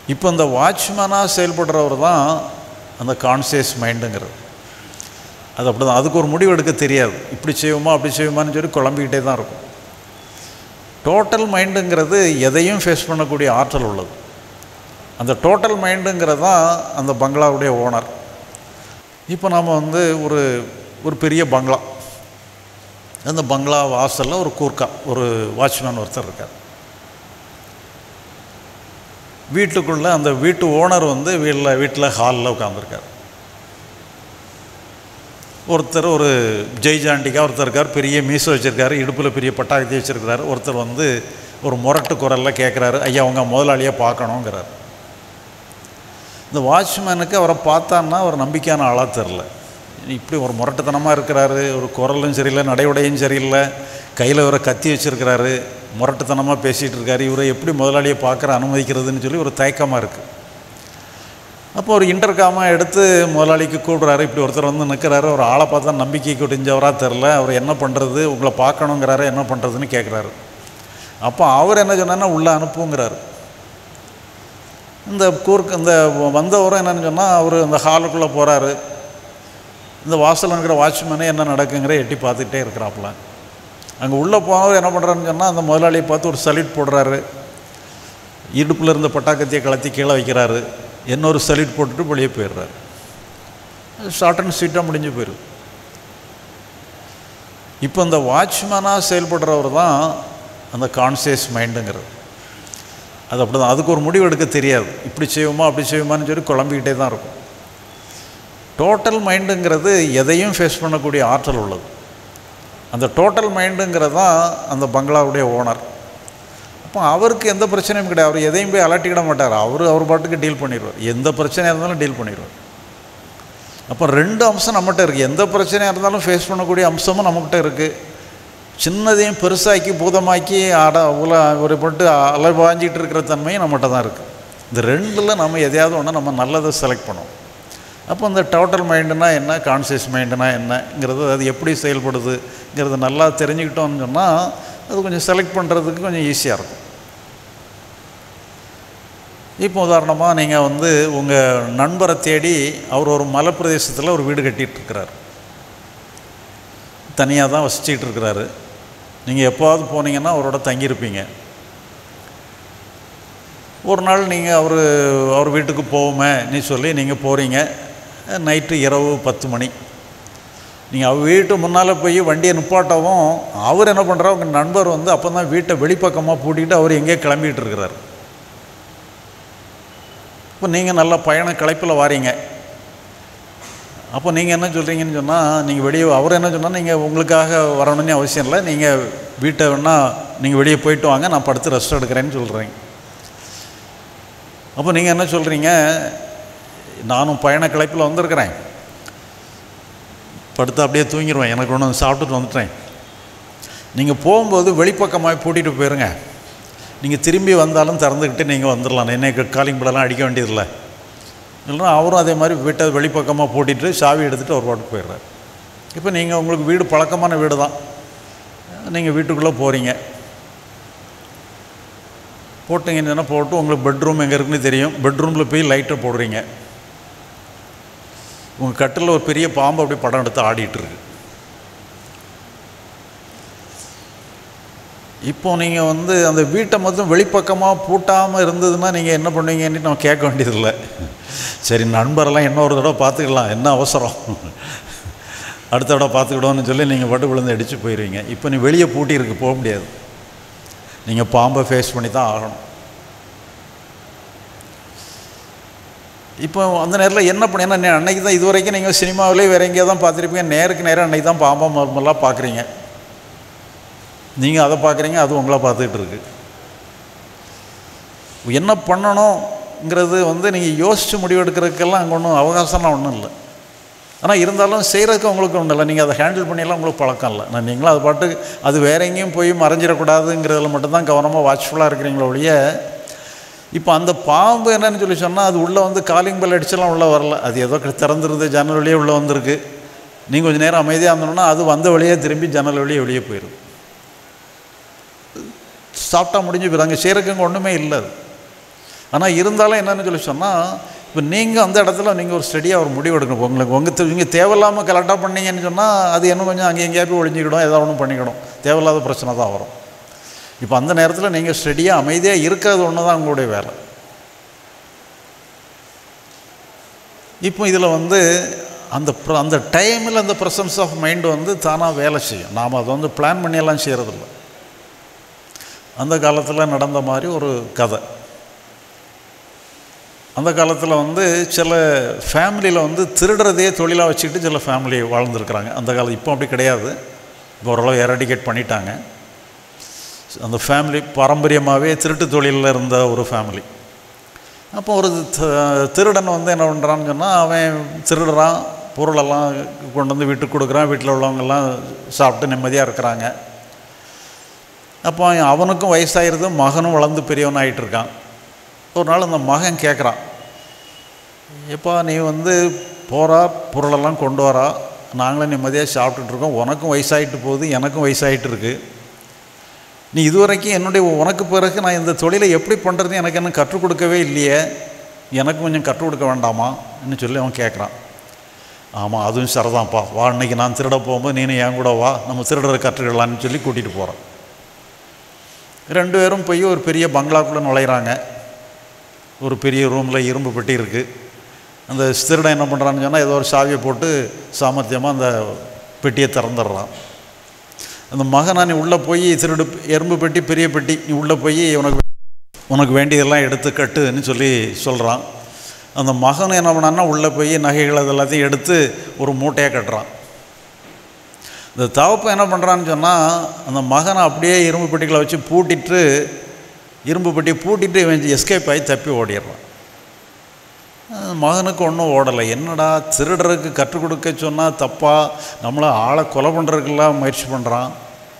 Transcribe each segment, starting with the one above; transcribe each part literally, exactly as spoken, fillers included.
இப்போ இந்த வாட்ச்மேனாக செயல்படுறவர் தான் அந்த கான்சியஸ் மைண்டுங்கிறது. அது அப்படி தான். அதுக்கு ஒரு முடிவு எடுக்க தெரியாது. இப்படி செய்வோமா அப்படி செய்வோமான்னு சொல்லி குழம்பிக்கிட்டே தான் இருக்கும். டோட்டல் மைண்டுங்கிறது எதையும் ஃபேஸ் பண்ணக்கூடிய ஆற்றல் உள்ளது. அந்த டோட்டல் மைண்டுங்கிறது தான் அந்த பங்களாவுடைய ஓனர். இப்போ நாம் வந்து ஒரு ஒரு பெரிய பங்களா, அந்த பங்களா வாசலில் ஒரு கூர்க்கா ஒரு வாட்ச்மேன் ஒருத்தர் இருக்கார். வீட்டுக்குள்ளே அந்த வீட்டு ஓனர் வந்து வீட்டில் வீட்டில் ஹாலில் உட்காந்துருக்கார். ஒருத்தர் ஒரு ஜெய்ஜாண்டிக்காக ஒருத்தர் இருக்கார், பெரிய மீசை வச்சுருக்காரு, இடுப்பில் பெரிய பட்டாக்கத்தி வச்சுருக்கிறாரு. ஒருத்தர் வந்து ஒரு முரட்டு குரலில் கேட்குறாரு, ஐயா அவங்க முதலாளியாக பார்க்கணுங்கிறார். இந்த வாட்ச்மேனுக்கு அவரை பார்த்தான்னா ஒரு நம்பிக்கையான ஆளாக தெரில. இப்படி ஒரு முரட்டுத்தனமாக இருக்கிறாரு, ஒரு குரலும் சரியில்லை, நடையுடையும் சரியில்லை, கையில் இவரை கத்தி வச்சுருக்கிறாரு, முரட்டுத்தனமாக பேசிகிட்டு இருக்காரு, இவரை எப்படி முதலாளியை பார்க்குற அனுமதிக்கிறதுன்னு சொல்லி ஒரு தயக்கமாக இருக்குது. அப்போ ஒரு இன்டர்காமாக எடுத்து முதலாளிக்கு கூப்பிட்றாரு. இப்படி ஒருத்தர் வந்து நிற்கிறாரு, ஒரு ஆளை பார்த்தா நம்பிக்கைக்கு ஒடிஞ்சவராக தெரில, அவர் என்ன பண்ணுறது, உங்களை பார்க்கணுங்கிறாரு, என்ன பண்ணுறதுன்னு கேட்குறாரு. அப்போ அவர் என்ன சொன்னார்னா உள்ளே அனுப்புங்கிறாரு. இந்த கூர்க்கு இந்த வந்தவரும் என்னென்னு சொன்னால் அவர் அந்த ஹாலுக்குள்ளே போகிறாரு. இந்த வாசலில் இருக்கிற வாட்ச்மேனே என்ன நடக்குங்கிற எட்டி பார்த்துக்கிட்டே இருக்கிறாப்புல. அங்கே உள்ளே போனவர் என்ன பண்ணுறாருன்னு சொன்னால் அந்த முதலாளியை பார்த்து ஒரு சல்யூட் போடுறாரு. இடுப்பில் இருந்த பட்டாக்கத்தியை கலத்தி கீழே வைக்கிறாரு. இன்னொரு சல்யூட் போட்டுட்டு வெளியே போயிடுறாரு. ஷார்ட் அண்ட் ஸ்வீட்டாக முடிஞ்சு போயிடுது. இப்போ இந்த வாட்ச்மேனாக செயல்படுறவர் தான் அந்த கான்சியஸ் மைண்டுங்கிறது. அது அப்படி தான். அதுக்கு ஒரு முடிவு எடுக்க தெரியாது. இப்படி செய்வோமா அப்படி செய்வோமான்னு சொல்லி குழம்பிக்கிட்டே தான் இருக்கும். டோட்டல் மைண்டுங்கிறது எதையும் ஃபேஸ் பண்ணக்கூடிய ஆற்றல் உள்ளது. அந்த டோட்டல் மைண்டுங்கிறது தான் அந்த பங்களாவுடைய ஓனர். அப்போ அவருக்கு எந்த பிரச்சனையும் கிடையாது. அவர் எதையும் போய் அலட்டிக்கிட மாட்டார். அவர் அவர் பாட்டுக்கு டீல் பண்ணிடுவார். எந்த பிரச்சனையாக இருந்தாலும் டீல் பண்ணிடுவார். அப்போ ரெண்டு அம்சம் நம்மகிட்ட இருக்குது. எந்த பிரச்சனையாக இருந்தாலும் ஃபேஸ் பண்ணக்கூடிய அம்சமும் நம்மகிட்ட இருக்குது. சின்னதையும் பெருசாக்கி பூதமாக்கி அட உல ஒரு போட்டு அலைவாஞ்சிக்கிட்டு இருக்கிற தன்மையும் நம்மகிட்ட தான் இருக்குது. இந்த ரெண்டில் நம்ம எதையாவது ஒன்று நம்ம நல்லதை செலக்ட் பண்ணுவோம். அப்போ இந்த டோட்டல் மைண்டுனா என்ன, கான்சியஸ் மைண்டுனா என்னங்கிறது, அது எப்படி செயல்படுதுங்கிறது நல்லா தெரிஞ்சுக்கிட்டோம்னு சொன்னால் அது கொஞ்சம் செலக்ட் பண்ணுறதுக்கு கொஞ்சம் ஈஸியாக இருக்கும். இப்போ உதாரணமாக நீங்கள் வந்து உங்கள் நண்பரை தேடி அவர் ஒரு மலைப்பிரதேசத்தில் ஒரு வீடு கட்டிகிட்டு இருக்கிறார். தனியாக தான் வசிச்சுக்கிட்டு இருக்கிறாரு. நீங்கள் எப்போவாவது போனீங்கன்னா அவரோட தங்கியிருப்பீங்க. ஒரு நாள் நீங்கள் அவர் அவர் வீட்டுக்கு போவோமே நீ சொல்லி நீங்கள் போகிறீங்க. நைட்டு இரவு பத்து மணி. நீங்கள் அவர் வீட்டு முன்னால் போய் வண்டியை நிப்பாட்டவும் அவர் என்ன பண்ணுறாரு, உங்கள் நண்பர் வந்து அப்போ தான் வீட்டை வெளிப்பக்கமாக பூட்டிக்கிட்டு அவர் எங்கேயோ கிளம்பிகிட்டு இருக்கிறார். இப்போ நீங்கள் நல்லா பயண களைப்பில் வாரீங்க. அப்போ நீங்கள் என்ன சொல்கிறீங்கன்னு சொன்னால், நீங்கள் வெளியே அவர் என்ன சொன்னால், நீங்கள் உங்களுக்காக வரணும்னு அவசியம் இல்லை, நீங்கள் வீட்டை வேணால் நீங்கள் வெளியே போயிட்டு வாங்க, நான் படுத்து ரெஸ்ட் எடுக்கிறேன்னு சொல்கிறீங்க. அப்போ நீங்கள் என்ன சொல்கிறீங்க, நானும் பயண களைப்பில் வந்திருக்கிறேன், படுத்து அப்படியே தூங்கிடுவேன், எனக்கு ஒன்று சாப்பிட்டுட்டு வந்துட்டேன். நீங்கள் போகும்போது வெளிப்பக்கமாக பூட்டிகிட்டு போயிருங்க, நீங்கள் திரும்பி வந்தாலும் திறந்துக்கிட்டு நீங்கள் வந்துடலாம், என்னை காலிங் படலாம் அடிக்க வேண்டியதில்லை. இல்லைனா அவரும் அதே மாதிரி வீட்டை வெளிப்பக்கமாக பூட்டிட்டு சாவி எடுத்துகிட்டு அவர் பாட்டுக்கு போயிடுறார். இப்போ நீங்கள் உங்களுக்கு வீடு பழக்கமான வீடு தான். நீங்கள் வீட்டுக்குள்ளே போகிறீங்க. போட்டிங்கன்னா போட்டு உங்களுக்கு பெட்ரூம் எங்கே இருக்குன்னு தெரியும். பெட்ரூமில் போய் லைட்டை போடுறீங்க. உங்கள் கட்டில் ஒரு பெரிய பாம்பு அப்படி படம் எடுத்து ஆடிட்டுருக்கு. இப்போ நீங்கள் வந்து அந்த வீட்டை மொத்தம் வெளிப்பக்கமாக பூட்டாமல் இருந்ததுன்னா நீங்கள் என்ன பண்ணுவீங்கன்னு நம்ம கேட்க வேண்டியதில்லை. சரி, நண்பரெல்லாம் இன்னொரு தடவை பார்த்துக்கலாம், என்ன அவசரம், அடுத்த தடவை பார்த்துக்கிடோன்னு சொல்லி நீங்கள் பட்டு விழுந்து அடித்து போயிடுவீங்க. இப்போ நீ வெளியே பூட்டியிருக்கு, போக முடியாது, நீங்கள் பாம்பை ஃபேஸ் பண்ணி தான் ஆகணும். இப்போ அந்த நேரத்தில் என்ன பண்ண, ஏன்னா அன்றைக்கி தான் இது வரைக்கும் நீங்கள் சினிமாவிலே வேறு எங்கேயோ தான் பார்த்துருப்பீங்க. நேருக்கு நேரம் அன்றைக்கி தான் பாம்பை நார்மலாக பார்க்குறீங்க. நீங்கள் அதை பார்க்குறீங்க, அது உங்களை பார்த்துக்கிட்டு இருக்கு. என்ன பண்ணணுங்கிறது வந்து நீங்கள் யோசித்து முடிவெடுக்கிறதுக்கெல்லாம் அங்கே ஒன்றும் அவகாசம்லாம் ஒன்றும் இல்லை. ஆனால் இருந்தாலும் செய்கிறதுக்கு உங்களுக்கு ஒன்றும் இல்லை. நீங்கள் அதை ஹேண்டில் பண்ணியெல்லாம் உங்களுக்கு பழக்கம் இல்லை. நான் நீங்களும் அது பாட்டு அது வேற எங்கேயும் போய் மறைஞ்சிடக்கூடாதுங்கிறதுல மட்டும்தான் கவனமாக வாட்ச்ஃபுல்லாக இருக்கிறீங்களோ ஒழிய, இப்போ அந்த பாம்பு என்னன்னு சொல்லி சொன்னால் அது உள்ளே வந்து காலிங் பெல் அடிச்செல்லாம் உள்ளே வரல. அது ஏதோ திறந்துருந்து ஜன்னல் வழியே உள்ளே வந்திருக்கு. நீங்கள் கொஞ்சம் நேரம் அமைதியாக இருந்தோம்னா அது வந்த வழியே திரும்பி ஜன்னல் வழியே வெளியே போயிடும். சாப்பிட்டா முடிஞ்சு போயிடும். அங்கே செய்கிறதுக்கு ஒன்றுமே இல்லை. ஆனால் இருந்தாலும் என்னென்னு சொல்லி சொன்னால், இப்போ நீங்கள் அந்த இடத்துல நீங்கள் ஒரு ஸ்டடியாக ஒரு முடிவு எடுக்கணும். உங்களுக்கு உங்கள் நீங்கள் தேவையில்லாமல் கரெக்டாக பண்ணீங்கன்னு சொன்னால் அது இன்னும் கொஞ்சம் அங்கே எங்கேயா போய் ஒழிஞ்சிக்கிடும், ஏதாவது ஒன்றும் பண்ணிக்கிடும், தேவையில்லாத பிரச்சனை தான் வரும். இப்போ அந்த நேரத்தில் நீங்கள் ஸ்டடியாக அமைதியாக இருக்கிறது ஒன்று தான் உங்களுடைய வேலை. இப்போ இதில் வந்து அந்த அந்த டைமில் அந்த ப்ரெசன்ஸ் ஆஃப் மைண்டு வந்து தானாக வேலை செய்யும். நாம் அதை வந்து பிளான் பண்ணியெல்லாம் செய்கிறதில்ல. அந்த காலத்தில் நடந்த மாதிரி ஒரு கதை. அந்த காலத்தில் வந்து சில ஃபேமிலியில் வந்து திருடுறதையே தொழிலாக வச்சுக்கிட்டு சில ஃபேமிலி வாழ்ந்துருக்குறாங்க. அந்த காலம் இப்போ அப்படி கிடையாது, இப்போ ஓரளவு எரடிகேட் பண்ணிட்டாங்க. அந்த ஃபேமிலி பாரம்பரியமாகவே திருட்டு தொழிலில் இருந்த ஒரு ஃபேமிலி. அப்போ ஒரு திருடன் வந்து என்ன பண்ணுறான்னு சொன்னால், அவன் திருடுறான், பொருளெல்லாம் கொண்டு வந்து வீட்டுக்கு கொடுக்குறான், வீட்டில் உள்ளவங்கெல்லாம் சாப்பிட்டு நிம்மதியாக இருக்கிறாங்க. அப்போ அவனுக்கும் வயசாகிருது, மகனும் வளர்ந்து பெரியவன் ஆகிட்டு இருக்கான். ஒரு நாள் அந்த மகன் கேட்குறான், எப்பா நீ வந்து போகிறா பொருளெல்லாம் கொண்டு வரா, நாங்களும் நிம்மதியாக சாப்பிட்டுட்ருக்கோம், உனக்கும் வயசாகிட்டு போகுது, எனக்கும் வயசாகிட்டு இருக்குது, நீ இதுவரைக்கும் என்னுடைய உனக்கு பிறகு நான் இந்த தொழிலை எப்படி பண்ணுறது எனக்கு என்ன கற்றுக் கொடுக்கவே இல்லையே, எனக்கு கொஞ்சம் கற்றுக் கொடுக்க வேண்டாமான்னு சொல்லி அவன் கேட்குறான். ஆமாம் அதுவும் சரிதான்ப்பா, வா இன்றைக்கி நான் திருட போகும்போது நீனு என் கூட வா, நம்ம திருடரை கற்றுக்கலான்னு சொல்லி கூட்டிகிட்டு போகிறான். ரெண்டு பேரும் போய் ஒரு பெரிய பங்களாக்குள்ளே நுழையிறாங்க. ஒரு பெரிய ரூமில் இரும்பு பெட்டி இருக்குது. அந்த திருடன் என்ன பண்ணுறான்னு சொன்னால், ஏதோ ஒரு சாவியை போட்டு சாமர்த்தியமாக அந்த பெட்டியை திறந்துடுறான். அந்த மகனா நீ உள்ளே போய் திருடு, எறும்பு பெட்டி பெரிய பெட்டி, நீ உள்ளே போய் உனக்கு உனக்கு வேண்டியதெல்லாம் எடுத்து கட்டுன்னு சொல்லி சொல்கிறான். அந்த மகன் என்ன பண்ணான்னா உள்ளே போய் நகைகள் அது எல்லாத்தையும் எடுத்து ஒரு மூட்டையாக கட்டுறான். இந்த தகப்பன் என்ன பண்ணுறான்னு சொன்னால், அந்த மகனை அப்படியே இரும்பு பெட்டிகளை வச்சு பூட்டிட்டு, இரும்பு பெட்டி பூட்டிட்டு இவன் எஸ்கேப் ஆகி தப்பி ஓடிடுறான். மகனுக்கு ஒன்றும் ஓடலை. என்னடா திருடுறதுக்கு கற்றுக் கொடுக்க சொன்னால் தப்பா, நம்மளை ஆளை கொலை பண்ணுறதுக்கெல்லாம் முயற்சி பண்ணுறான்,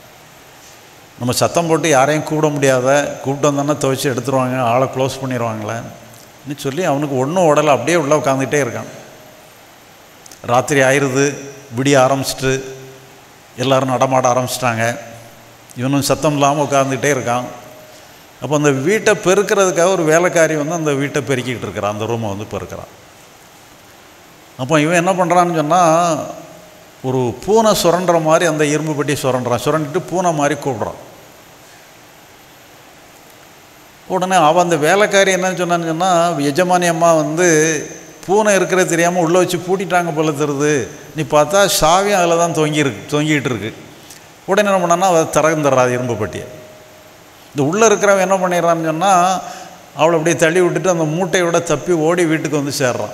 நம்ம சத்தம் போட்டு யாரையும் கூப்பிட முடியாத, கூப்பிட்டு வந்தோன்னா துவைச்சி எடுத்துருவாங்க, ஆளை க்ளோஸ் பண்ணிடுவாங்களேன்னு சொல்லி அவனுக்கு ஒன்றும் ஓடலை, அப்படியே உள்ளே உட்காந்துக்கிட்டே இருக்கான். ராத்திரி ஆயிடுது, விடிய ஆரம்பிச்சிட்டு எல்லோரும் நடமாட ஆரம்பிச்சிட்டாங்க. இவனும் சத்தம் இல்லாமல் உட்காந்துக்கிட்டே இருக்கான். அப்போ அந்த வீட்டை பெருக்கிறதுக்காக ஒரு வேலைக்காரி வந்து அந்த வீட்டை பெருக்கிக்கிட்டு இருக்கிறான், அந்த ரூமை வந்து பெருக்கிறான். அப்போ இவன் என்ன பண்ணுறான்னு சொன்னால், ஒரு பூனை சுரண்டுற மாதிரி அந்த இரும்பு பெட்டி சுரண்டுறான். சுரண்டிட்டு பூனை மாதிரி கூப்பிட்றான். உடனே அவன் அந்த வேலைக்காரி என்னன்னு சொன்னான்னு சொன்னால், எஜமானி அம்மா வந்து பூனை இருக்கிறது தெரியாமல் உள்ளே வச்சு பூட்டிட்டாங்க போல தருது, நீ பார்த்தா சாவியும் அதில் தான் தொங்கியிருக்கு தொங்கிக்கிட்டு இருக்கு. உடனே என்ன பண்ணான்னா அதை திறந்துடுறாது இரும்பு பெட்டியை. இந்த உள்ளே இருக்கிறவன் என்ன பண்ணிடுறான்னு சொன்னால், அவளை அப்படியே தள்ளி விட்டுட்டு அந்த மூட்டையோட தப்பி ஓடி வீட்டுக்கு வந்து சேர்றான்.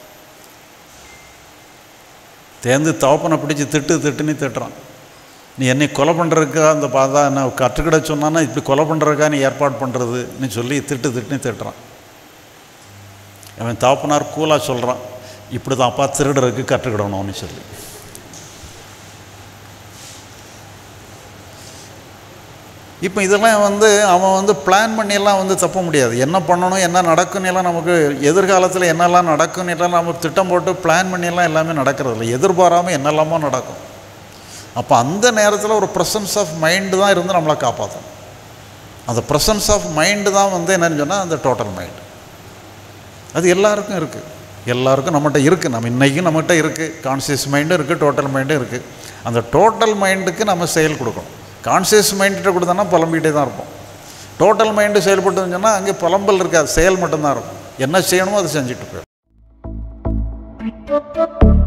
தேர்ந்து தவப்பனை பிடிச்சி திட்டு திட்டுன்னு திட்டுறான். நீ என்னை கொலை பண்ணுறதுக்கா அந்த பார்த்தா என்ன கற்றுக்கிட சொன்னான்னா இப்படி கொலை பண்ணுறதுக்கா நீ ஏற்பாடு பண்ணுறதுன்னு சொல்லி திட்டு திட்டுன்னு திட்டுறான். அவன் தவப்பனார் கூலாக சொல்கிறான், இப்படி தான் அப்பா திருடுறதுக்கு கற்றுக்கிடணும்னு சொல்லி. இப்போ இதெல்லாம் வந்து அவன் வந்து பிளான் பண்ணியெல்லாம் வந்து தப்ப முடியாது. என்ன பண்ணணும், என்ன நடக்குன்னு எல்லாம் நமக்கு எதிர்காலத்தில் என்னெல்லாம் நடக்குன்னு எல்லாம் நம்ம திட்டம் போட்டு பிளான் பண்ணியெல்லாம் எல்லாமே நடக்கிறது இல்லை. எதிர்பாராமல் என்னெல்லாமோ நடக்கும். அப்போ அந்த நேரத்தில் ஒரு ப்ரெசன்ஸ் ஆஃப் மைண்டு தான் இருந்து நம்மளை காப்பாற்றும். அந்த ப்ரெசன்ஸ் ஆஃப் மைண்டு தான் வந்து என்னன்னு சொன்னால் அந்த டோட்டல் மைண்டு. அது எல்லாருக்கும் இருக்குது, எல்லாருக்கும் நம்மகிட்ட இருக்குது. நம்ம இன்றைக்கும் நம்மகிட்ட இருக்குது. கான்சியஸ் மைண்டும் இருக்குது, டோட்டல் மைண்டும் இருக்குது. அந்த டோட்டல் மைண்டுக்கு நம்ம செயல் கொடுக்கணும். கான்சியஸ் மைண்ட்கிட்ட கொடுத்தோன்னா புலம்பிகிட்டே தான் இருப்போம். டோட்டல் மைண்டு செயல்பட்டுன்னு சொன்னால் அங்கே புலம்பல் இருக்காது, செயல் மட்டும்தான் இருக்கும். என்ன செய்யணுமோ அதை செஞ்சுட்டு போயிடும்.